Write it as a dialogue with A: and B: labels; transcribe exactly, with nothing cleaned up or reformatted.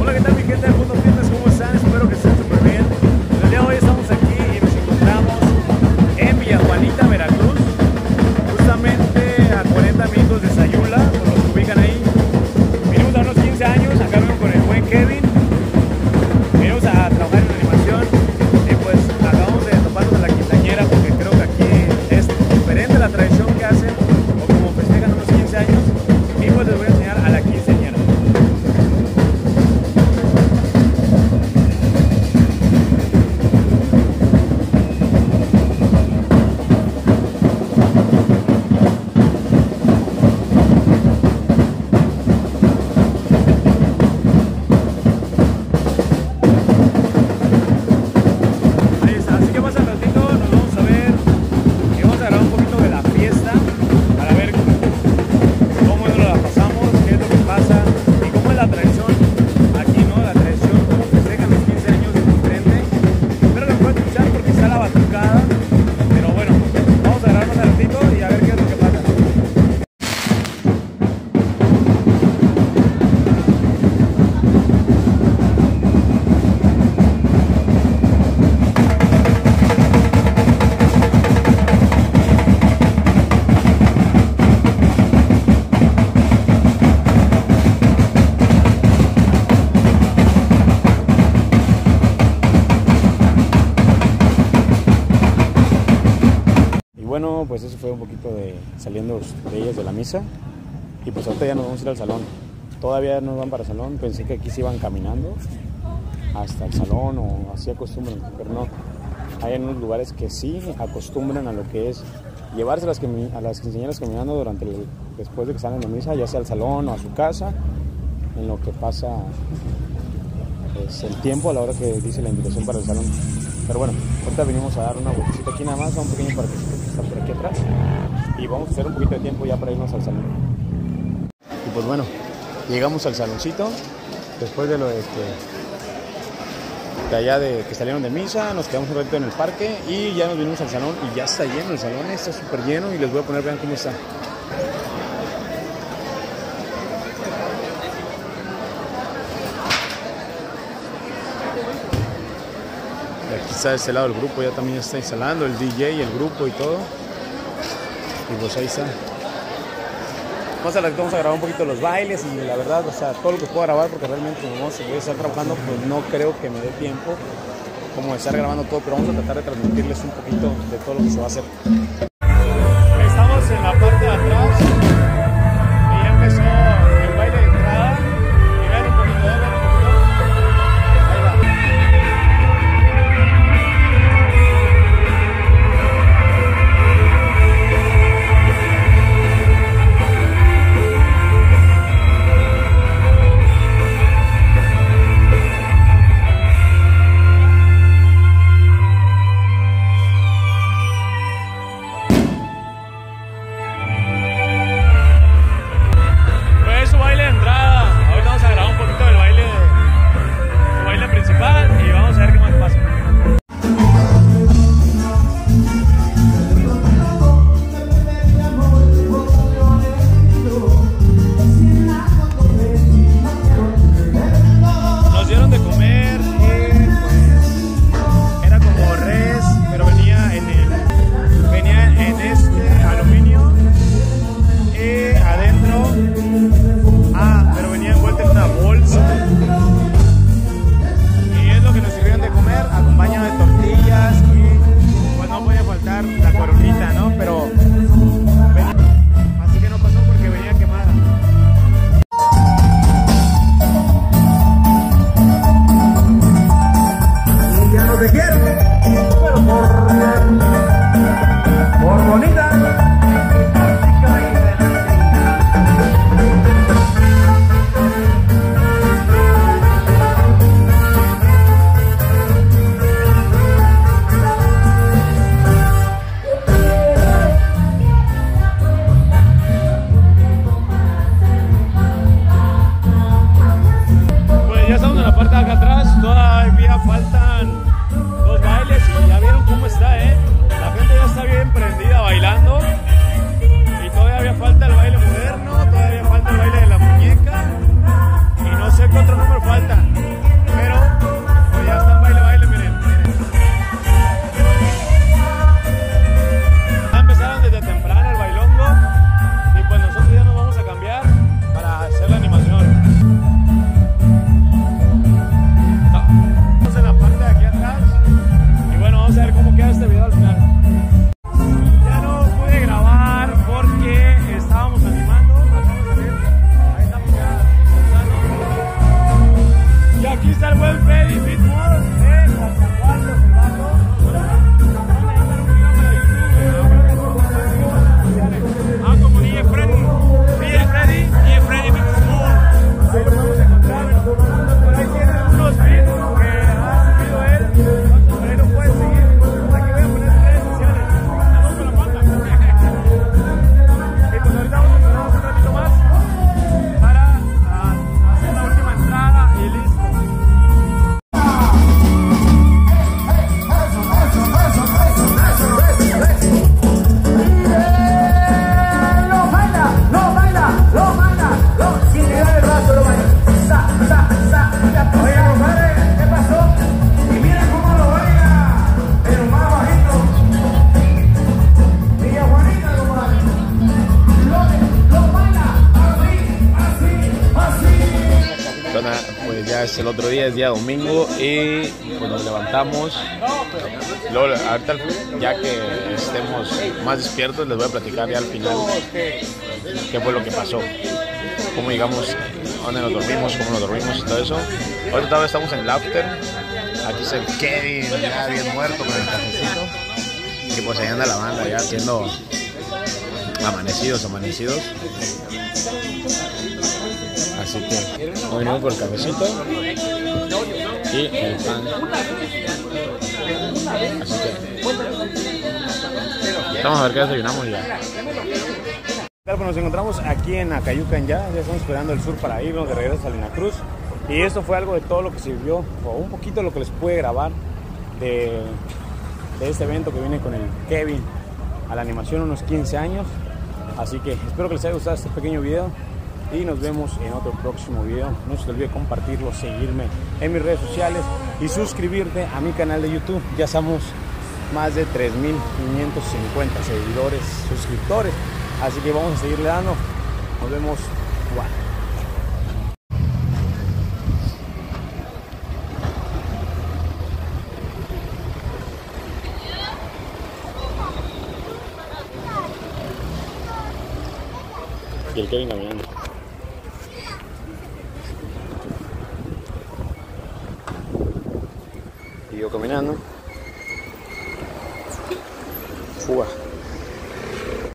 A: Hola, ¿qué tal mi gente del Mundo Fitness? ¿Cómo están? Espero que estén súper bien. El día de hoy estamos aquí y nos encontramos en Villa Juanita, Veracruz, justamente a cuarenta minutos de Sayula, por los que ubican ahí. Vinimos a unos quince años, acá vengo con el buen Kevin. Venimos a trabajar en animación y pues acabamos de toparnos a la quinceañera porque creo que aquí es diferente la tradición que hacen o como festejan unos quince años. Y pues les voy a enseñar a la quinceañera. Bueno, pues eso fue un poquito de saliendo de ellas de la misa y pues ahorita ya nos vamos a ir al salón. Todavía no van para el salón, pensé que aquí se iban caminando hasta el salón o así acostumbran, pero no. Hay en unos lugares que sí acostumbran a lo que es llevarse a las, a las quinceañeras caminando durante el, después de que salen de misa, ya sea al salón o a su casa, en lo que pasa pues, el tiempo a la hora que dice la invitación para el salón. Pero bueno, ahorita venimos a dar una vueltecita aquí nada más, a un pequeño parquecito que está por aquí atrás. Y vamos a hacer un poquito de tiempo ya para irnos al salón. Y pues bueno, llegamos al saloncito. Después de lo de, este, de allá de que salieron de misa, nos quedamos un ratito en el parque y ya nos vinimos al salón. Y ya está lleno el salón, está súper lleno. Y les voy a poner, vean cómo está. Aquí está de este lado el grupo, ya también está instalando el D J, el grupo y todo. Y pues ahí está. Más a la que vamos a grabar un poquito los bailes y la verdad, o sea, todo lo que puedo grabar porque realmente como vamos a estar trabajando, pues no creo que me dé tiempo como de estar grabando todo, pero vamos a tratar de transmitirles un poquito de todo lo que se va a hacer. Estamos en la parte de atrás y ya empezó el baile de entrada. Y vean un poquito, vean un poquito. Ahí va. pues ya es el otro día, es día domingo y pues nos levantamos. Luego, ahorita ya que estemos más despiertos les voy a platicar ya al final qué fue lo que pasó, cómo llegamos, dónde nos dormimos, cómo nos dormimos y todo eso. Ahorita todavía estamos en el after. Aquí está el Kevin ya bien muerto con el cafecito. Y pues ahí anda la banda ya haciendo amanecidos, amanecidos. Así que hoy venimos por el cafecito y el pan. Así que vamos a ver qué desayunamos ya. Pues nos encontramos aquí en Acayucan ya, ya estamos esperando el sur para irnos de regreso a Salina Cruz. Y esto fue algo de todo lo que se vivió, o un poquito de lo que les pude grabar de, de este evento que viene con el Kevin a la animación, unos quince años. Así que espero que les haya gustado este pequeño video y nos vemos en otro próximo video. No se te olvide compartirlo, seguirme en mis redes sociales y suscribirte a mi canal de YouTube. Ya somos más de tres mil quinientos cincuenta seguidores, suscriptores. Así que vamos a seguirle dando. Nos vemos. Wow. Y el Kevin caminando. Y yo caminando. Fuga.